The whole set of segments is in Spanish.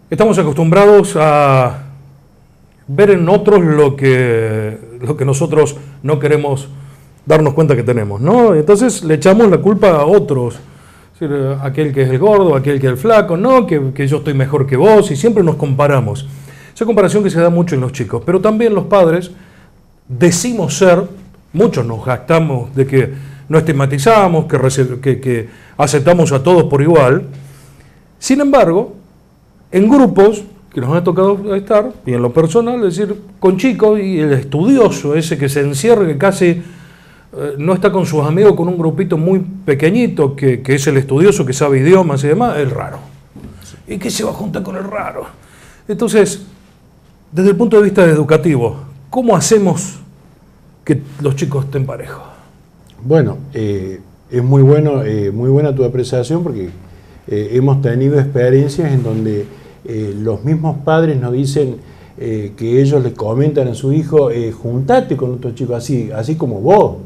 Estamos acostumbrados a ver en otros lo que nosotros no queremos darnos cuenta que tenemos, ¿no? Entonces le echamos la culpa a otros. Es decir, aquel que es el gordo, aquel que es el flaco, no, que yo estoy mejor que vos, y siempre nos comparamos. Esa comparación que se da mucho en los chicos, pero también los padres decimos ser, muchos nos jactamos de que no estigmatizamos, que aceptamos a todos por igual. Sin embargo, en grupos que nos ha tocado estar, y en lo personal, es decir, con chicos, y el estudioso ese que se encierra, que casi no está con sus amigos, con un grupito muy pequeñito, que es el estudioso, que sabe idiomas y demás, el raro. ¿Y qué se va a juntar con el raro? Entonces, desde el punto de vista educativo, ¿cómo hacemos que los chicos estén parejos? Bueno, es muy buena tu apreciación, porque hemos tenido experiencias en donde los mismos padres nos dicen que ellos le comentan a su hijo, juntate con otro chico así como vos,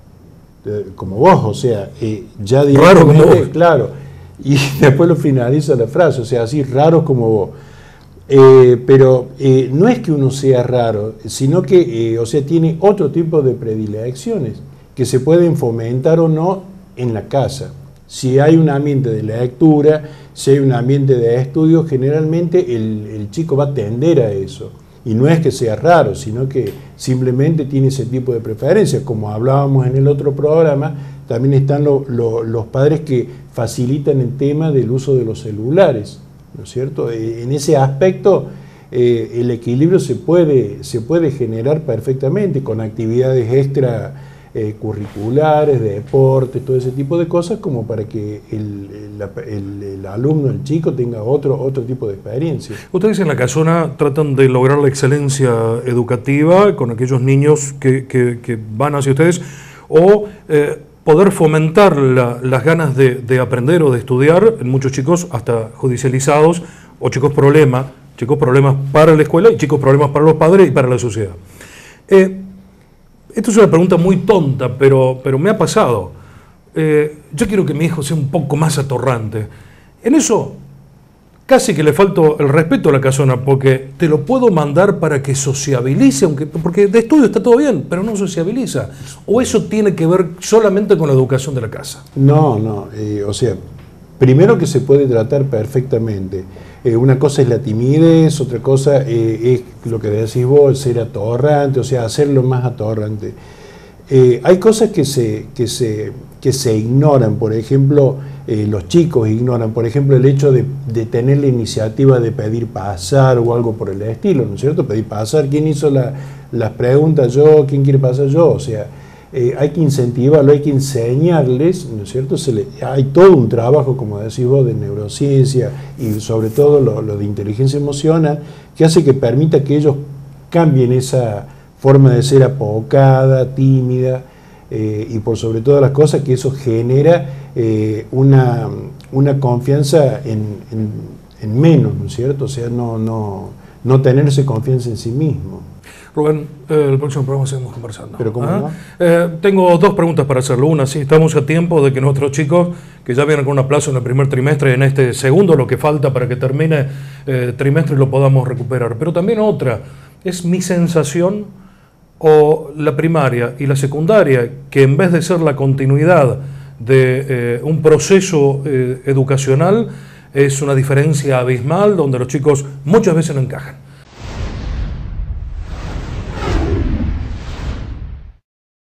o sea, ya raro como vos. Claro, y después lo finaliza la frase, o sea, así, raros como vos. Pero no es que uno sea raro, sino que, o sea, tiene otro tipo de predilecciones que se pueden fomentar o no en la casa. Si hay un ambiente de lectura, si hay un ambiente de estudio, generalmente el chico va a tender a eso. Y no es que sea raro, sino que simplemente tiene ese tipo de preferencias. Como hablábamos en el otro programa, también están los padres que facilitan el tema del uso de los celulares, ¿no es cierto? En ese aspecto, el equilibrio se puede generar perfectamente con actividades extra curriculares, de deportes, todo ese tipo de cosas, como para que el alumno, el chico, tenga otro tipo de experiencia. Ustedes en la casona tratan de lograr la excelencia educativa con aquellos niños que van hacia ustedes, o poder fomentar las ganas de aprender o de estudiar en muchos chicos hasta judicializados, o chicos problemas para la escuela y chicos problemas para los padres y para la sociedad. Esto es una pregunta muy tonta, pero me ha pasado. Yo quiero que mi hijo sea un poco más atorrante. En eso casi que le falto el respeto a la casona, porque te lo puedo mandar para que sociabilice, porque de estudio está todo bien, pero no sociabiliza. ¿O eso tiene que ver solamente con la educación de la casa? No, o sea, primero que se puede tratar perfectamente. Una cosa es la timidez, otra cosa es lo que decís vos, ser atorrante, o sea, hacerlo más atorrante. Hay cosas que se ignoran, por ejemplo, los chicos ignoran, por ejemplo, el hecho de tener la iniciativa de pedir pasar o algo por el estilo, ¿no es cierto? Pedir pasar, ¿quién hizo las preguntas? Yo, ¿quién quiere pasar? Yo, o sea, hay que incentivarlo, hay que enseñarles, ¿no es cierto? Hay todo un trabajo, como decís vos, de neurociencia y sobre todo lo de inteligencia emocional, que hace que permita que ellos cambien esa forma de ser apocada, tímida, y por sobre todas las cosas que eso genera una confianza en menos, ¿no es cierto? O sea, no tenerse confianza en sí mismo. Rubén, el próximo programa seguimos conversando. ¿Pero cómo no? Tengo dos preguntas para hacerlo. Una, sí, estamos a tiempo de que nuestros chicos, que ya vienen con un aplazo en el primer trimestre, en este segundo, lo que falta para que termine trimestre, lo podamos recuperar. Pero también otra, es mi sensación, o la primaria y la secundaria, que en vez de ser la continuidad de un proceso educacional, es una diferencia abismal donde los chicos muchas veces no encajan.